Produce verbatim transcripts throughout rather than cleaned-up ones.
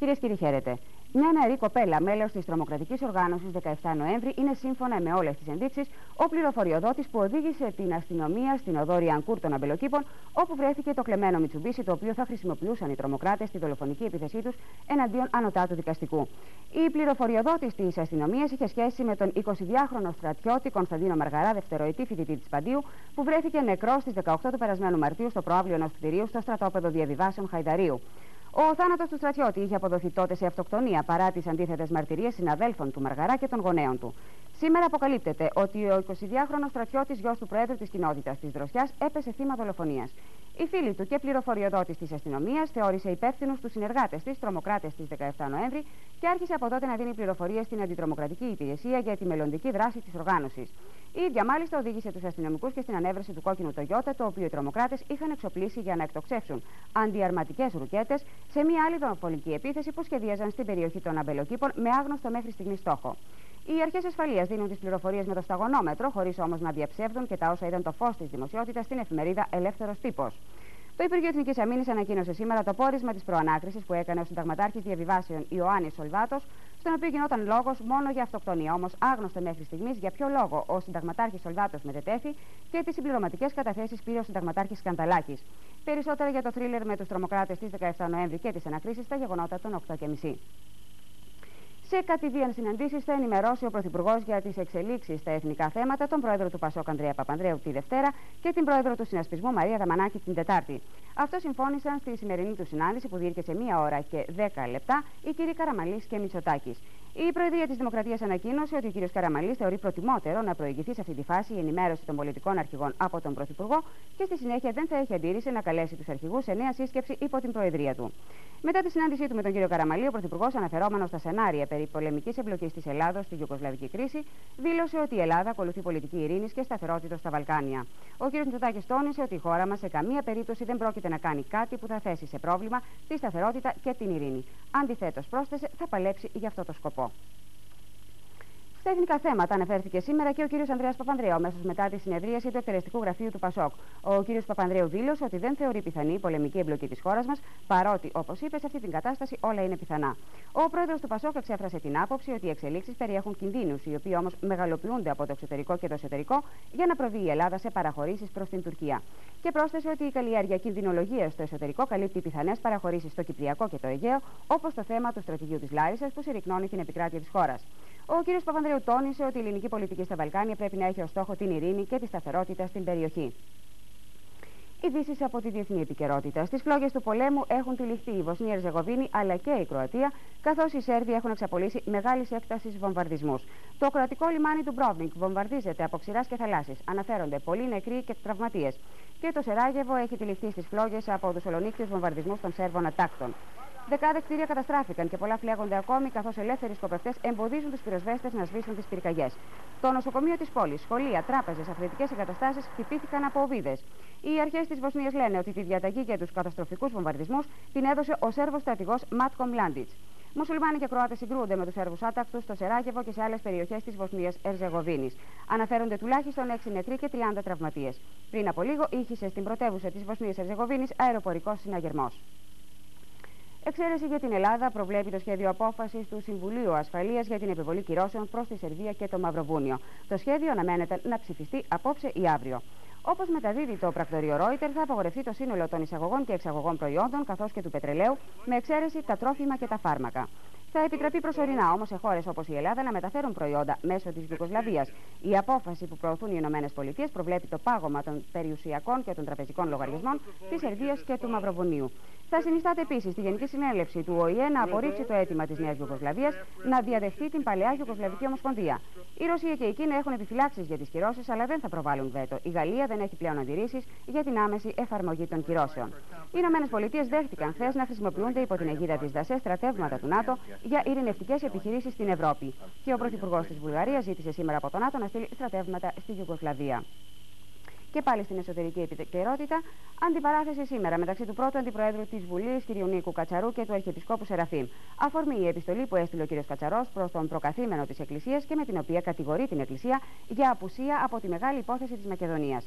Κυρίες και κύριοι, χαίρετε. Μια νεαρή κοπέλα, μέλος της τρομοκρατικής οργάνωσης δεκαεφτά Νοέμβρη, είναι σύμφωνα με όλες τις ενδείξεις ο πληροφοριοδότης που οδήγησε την αστυνομία στην οδό Ριανκούρ των Αμπελοκήπων, όπου βρέθηκε το κλεμμένο Μιτσουμπίσι, το οποίο θα χρησιμοποιούσαν οι τρομοκράτες στη δολοφονική επίθεσή τους εναντίον ανωτάτου δικαστικού. Η πληροφοριοδότης της αστυνομίας είχε σχέση με τον εικοσιδυάχρονο στρατιώτη Κωνσταντίνο Μαργαρά, δευτεροετή φοιτητή της Παντίου, που βρέθηκε νεκρός στις δεκαοκτώ του περασμένου Μαρτίου στο προαύλιο ενός κτηρίου στο στρατόπεδο διαβιβάσεων Χαϊδαρίου. Ο θάνατος του στρατιώτη είχε αποδοθεί τότε σε αυτοκτονία παρά τις αντίθετες μαρτυρίες συναδέλφων του Μαργαρά και των γονέων του. Σήμερα αποκαλύπτεται ότι ο εικοσιδυάχρονος στρατιώτης, γιος του Προέδρου της κοινότητας της Δροσιάς, έπεσε θύμα δολοφονίας. Η φίλη του και πληροφοριοδότης της αστυνομίας θεώρησε υπεύθυνους τους συνεργάτες της, τρομοκράτες της δεκαεφτά Νοέμβρη, και άρχισε από τότε να δίνει πληροφορίες στην αντιτρομοκρατική υπηρεσία για τη μελλοντική δράση της οργάνωσης. Η ίδια μάλιστα οδήγησε τους αστυνομικούς και στην ανέβρεση του κόκκινου Τογιώτα, το οποίο οι τρομοκράτες είχαν εξοπλίσει για να εκτοξεύσουν αντιαρματικές ρουκέτες σε μια άλλη δολοφονική επίθεση που σχεδίαζαν στην περιοχή των Αμπελοκήπων με άγνωστο μέχρι στιγμή στόχο. Οι αρχές ασφαλείας δίνουν τις πληροφορίες με το σταγονόμετρο, χωρίς όμως να διαψεύδουν και τα όσα είδαν το φως της δημοσιότητας στην εφημερίδα Ελεύθερος Τύπος. Το Υπουργείο Εθνικής Αμήνης ανακοίνωσε σήμερα το πόρισμα της προανάκρισης που έκανε ο συνταγματάρχης διαβιβάσεων Ιωάννης Σολβάτος, στον οποίο γινόταν λόγος μόνο για αυτοκτονία. Όμως άγνωστο μέχρι στιγμής για ποιο λόγο ο συνταγματάρχης Σολβάτος μετετέθη και τις συμπληρωματικές καταθέσεις πήρε ο συνταγματάρχης Σκανταλάκης. Περισσότερα για το θρίλερ με τους τρομοκράτες της δεκαεφτά Νοέμβρη και τις ανακρίσεις στα γεγονότα των οκτώ και μισή. Σε κατηδίαν συναντήσεις θα ενημερώσει ο Πρωθυπουργός για τις εξελίξεις στα εθνικά θέματα, τον Πρόεδρο του Πασόκ Ανδρέα Παπανδρέου τη Δευτέρα και την Πρόεδρο του Συνασπισμού Μαρία Δαμανάκη την Τετάρτη. Αυτό συμφώνησαν στη σημερινή του συνάντηση που διήρκεσε μία ώρα και δέκα λεπτά οι κύριοι Καραμανλής και Μητσοτάκης. Η Προεδρία της Δημοκρατίας ανακοίνωσε ότι ο κ. Καραμανλής θεωρεί προτιμότερο να προηγηθεί σε αυτή τη φάση η ενημέρωση των πολιτικών αρχηγών από τον Πρωθυπουργό και στη συνέχεια δεν θα έχει αντίρρηση να καλέσει τους αρχηγούς σε νέα σύσκεψη υπό την Προεδρία του. Μετά τη συνάντησή του με τον κ. Καραμανλή, ο Πρωθυπουργός, αναφερόμενος στα σενάρια περί πολεμικής εμπλοκής της Ελλάδος στη Ιουγκοσλαβική κρίση, δήλωσε ότι η Ελλάδα ακολουθεί πολιτική ειρήνης και σταθερότητα στα Βαλκάνια. Ο κ. Μητσοτάκης τόνισε ότι η χώρα μας σε καμία περίπτωση δεν πρόκειται να κάνει κάτι που θα θέσει σε πρόβλημα τη σταθερότητα και την ειρήνη. Αντιθέτως, πρόσθεσε, θα παλέψει για αυτό το σκοπό. Στα εθνικά θέματα αναφέρθηκε σήμερα και ο κ. Ανδρέας Παπανδρέου, αμέσως μετά τη συνεδρίαση του εκτελεστικού γραφείου του Πασόκ. Ο κ. Παπανδρέου δήλωσε ότι δεν θεωρεί πιθανή η πολεμική εμπλοκή της χώρας μας, παρότι, όπως είπε, σε αυτή την κατάσταση όλα είναι πιθανά. Ο πρόεδρος του Πασόκ εξέφρασε την άποψη ότι οι εξελίξεις περιέχουν κινδύνους, οι οποίοι όμως μεγαλοποιούνται από το εξωτερικό και το εσωτερικό, για να προβεί η Ελλάδα σε παραχωρήσεις προς την Τουρκία. Και πρόσθεσε ότι η καλλιέργεια κινδυνολογίας στο εσωτερικό καλύπτει πιθανές παραχωρήσεις στο Κυπριακό και το Αιγαίο, όπως το θέμα του στρατηγίου της Λάρισσας που συρρυκνώνει την επικράτεια της χώρας. Ο κ. Παπανδρέου τόνισε ότι η ελληνική πολιτική στα Βαλκάνια πρέπει να έχει ως στόχο την ειρήνη και τη σταθερότητα στην περιοχή. Ειδήσεις από τη διεθνή επικαιρότητα. Στις φλόγες του πολέμου έχουν τυλιχθεί η Βοσνία Ερζεγοβίνη αλλά και η Κροατία, καθώς οι Σέρβοι έχουν εξαπολύσει μεγάλης έκτασης βομβαρδισμούς. Το κροατικό λιμάνι του Μπρόβνικ βομβαρδίζεται από ξηράς και θαλάσσης. Αναφέρονται πολλοί νεκροί και τραυματίες. Και το Σεράγεβο έχει τυλιχθεί στις φλόγες από τους ολονύκτιους βομβαρδισμούς των Σέρβων ατάκτων. Δεκάδες κτίρια καταστράφηκαν και πολλά φλέγονται ακόμη, καθώς ελεύθεροι σκοπευτές εμποδίζουν τους πυροσβέστες να σβήσουν τις πυρκαγιές. Το νοσοκομείο της πόλης, σχολεία, τράπεζες, αθλητικές εγκαταστάσεις χτυπήθηκαν από οβίδες. Οι αρχές της Βοσνίας λένε ότι τη διαταγή για τους καταστροφικούς βομβαρδισμούς την έδωσε ο Σέρβος στρατηγός Μάτκο Μλάντιτς. Μουσουλμάνοι και Κροάτες συγκρούονται με τους Σέρβους άτακτους στο Σεράγεβο και σε άλλες περιοχές της Βοσνίας Ερζεγοβίνης. Αναφέρονται τουλάχιστον έξι νεκροί και τριάντα τραυματίες. Πριν από λίγο ήχησε στην πρωτεύουσα της Βοσνίας Ερζεγοβίνης αεροπορικός συναγερμός. Εξαίρεση για την Ελλάδα προβλέπει το σχέδιο απόφασης του Συμβουλίου Ασφαλείας για την επιβολή κυρώσεων προς τη Σερβία και το Μαυροβούνιο. Το σχέδιο αναμένεται να ψηφιστεί απόψε ή αύριο. Όπως μεταδίδει το πρακτορείο Reuters, θα απαγορευτεί το σύνολο των εισαγωγών και εξαγωγών προϊόντων καθώς και του πετρελαίου, με εξαίρεση τα τρόφιμα και τα φάρμακα. Θα επιτραπεί προσωρινά όμως σε χώρες όπως η Ελλάδα να μεταφέρουν προϊόντα μέσω της Ιουγκοσλαβίας. Η απόφαση που προωθούν οι ΗΠΑ προβλέπει το πάγωμα των περιουσιακών και των τραπεζικών λογαριασμών της Σερβίας και του Μαυροβουνίου. Θα συνιστάται επίσης στη Γενική Συνέλευση του Ο Η Ε να απορρίψει το αίτημα της Νέας Ιουγκοσλαβίας να διαδεχθεί την παλαιά Ιουγκοσλαβική Ομοσπονδία. Η Ρωσία και η Κίνα έχουν επιφυλάξεις για τις κυρώσεις, αλλά δεν θα προβάλλουν βέτο. Η Γαλλία δεν έχει πλέον αντιρρήσεις για την άμεση εφαρμογή των κυρώσεων. Οι ΗΠΑ δέχτηκαν χθες να χρησιμοποιούνται υπό την αιγίδα της ΔΑΣΕ στρατεύματα του ΝΑΤΟ για ειρηνευτικές επιχειρήσεις στην Ευρώπη. Και ο Πρωθυπουργός της Βουλγαρίας ζήτησε σήμερα από το ΝΑΤΟ να στείλει στρατεύματα στη Ιουγκοσλαβία. Και πάλι στην εσωτερική επικαιρότητα, αντιπαράθεση σήμερα μεταξύ του πρώτου αντιπροέδρου της Βουλής, κ. Νίκου Κατσαρού, και του Αρχιεπισκόπου Σεραφείμ. Αφορμή η επιστολή που έστειλε ο κ. Κατσαρός προς τον προκαθήμενο της Εκκλησίας και με την οποία κατηγορεί την Εκκλησία για απουσία από τη μεγάλη υπόθεση της Μακεδονίας.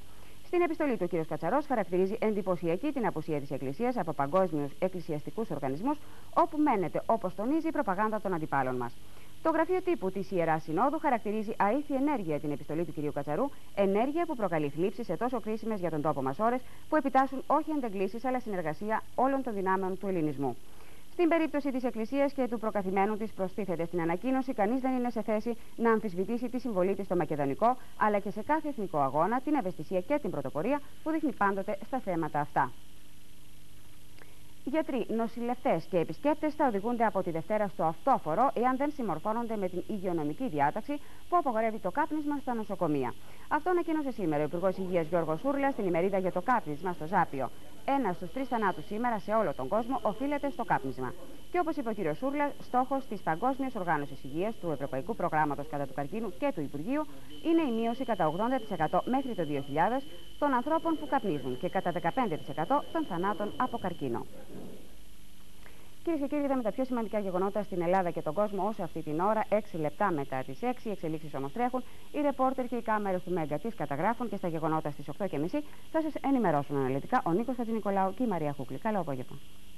Στην επιστολή του, ο κ. Κατσαρός χαρακτηρίζει εντυπωσιακή την απουσία της Εκκλησίας από παγκόσμιους εκκλησιαστικούς οργανισμούς, όπου μένεται, όπως τονίζει, η προπαγάνδα των αντιπάλων μας. Το γραφείο τύπου της Ιεράς Συνόδου χαρακτηρίζει αήθη ενέργεια την επιστολή του κ. Κατσαρού, ενέργεια που προκαλεί θλίψη σε τόσο κρίσιμες για τον τόπο μας ώρες, που επιτάσσουν όχι αντεγκλήσεις αλλά συνεργασία όλων των δυνάμεων του ελληνισμού. Στην περίπτωση της Εκκλησίας και του προκαθημένου της, προστίθεται στην ανακοίνωση, κανείς δεν είναι σε θέση να αμφισβητήσει τη συμβολή της στο μακεδονικό, αλλά και σε κάθε εθνικό αγώνα, την ευαισθησία και την πρωτοπορία που δείχνει πάντοτε στα θέματα αυτά. Γιατροί, νοσηλευτές και επισκέπτες θα οδηγούνται από τη Δευτέρα στο αυτόφορο εάν δεν συμμορφώνονται με την υγειονομική διάταξη που απαγορεύει το κάπνισμα στα νοσοκομεία. Αυτό ανακοίνωσε σήμερα ο Υπουργός Υγείας Γιώργος Σούρλας στην ημερίδα για το κάπνισμα στο Ζάπιο. Ένα στους τρεις θανάτους σήμερα σε όλο τον κόσμο οφείλεται στο κάπνισμα. Και όπως είπε ο κ. Σούρλας, στόχος της Παγκόσμιας Οργάνωσης Υγείας, του Ευρωπαϊκού Προγράμματος κατά του καρκίνου και του Υπουργείου είναι η μείωση κατά ογδόντα τοις εκατό μέχρι το δύο χιλιάδες των ανθρώπων που καπνίζουν και κατά δεκαπέντε τοις εκατό των θανάτων από καρκίνο. Κυρίες και κύριοι, είδαμε τα πιο σημαντικά γεγονότα στην Ελλάδα και τον κόσμο όσο αυτή την ώρα, έξι λεπτά μετά τις έξι. Οι εξελίξεις όμως τρέχουν. Οι ρεπόρτερ και οι κάμερες του Μέγκα τις καταγράφουν και στα γεγονότα στις οκτώ και μισή θα σας ενημερώσουν αναλυτικά ο Νίκος Χατζηνικολάου και η Μαρία Χούκλη. Καλό απόγευμα.